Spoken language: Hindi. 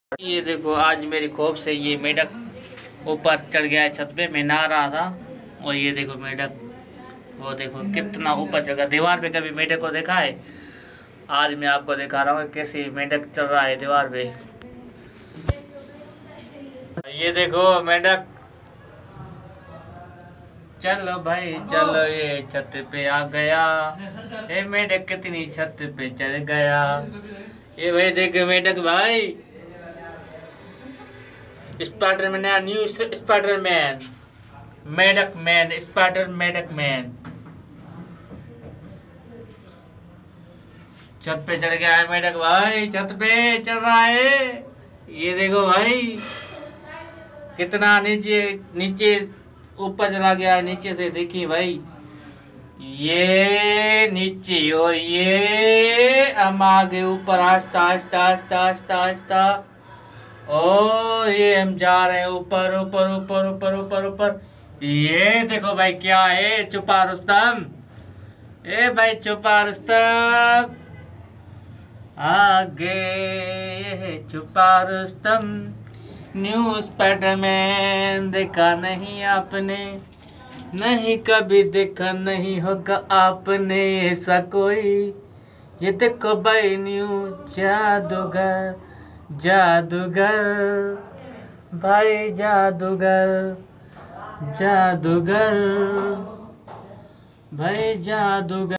ये देखो आज मेरी खौफ से ये मेढक ऊपर चढ़ गया है छत पे। मैं नहा रहा था और ये देखो मेढक, वो देखो कितना ऊपर चढ़ गया। दीवार पे कभी मेढक को देखा है? आज मैं आपको दिखा रहा हूँ कैसे मेढक चढ़ रहा है दीवार पे। ये देखो मेढक, चलो भाई चलो, ये छत पे आ गया। ये मेढक कितनी छत पे चढ़ गया। ये भाई देखो मेढक भाई, स्पाइडरमैन नया न्यू स्पाइडरमैन, मेढक मैन, स्पाइडर मेढक मैन छत पे चढ़ गया है। मेढक भाई छत पे चढ़ रहा है। ये देखो भाई कितना नीचे नीचे ऊपर चला गया है। नीचे से देखिए भाई, ये नीचे और ये हम आगे ऊपर आस्ता आस्ता आस्ता आस्ता आस्ता। ओ ये हम जा रहे हैं ऊपर ऊपर ऊपर ऊपर ऊपर ऊपर। ये देखो भाई क्या है, छुपा रुस्तम। ए भाई छुपा रुस्तम आगे, छुपा रुस्तम न्यू स्पाइडरमैन। देखा नहीं आपने, नहीं कभी देखा नहीं होगा आपने ऐसा कोई। ये देखो भाई न्यू जादूगर, जादूगर भाई, जादूगर जादूगर भाई, जादूगर।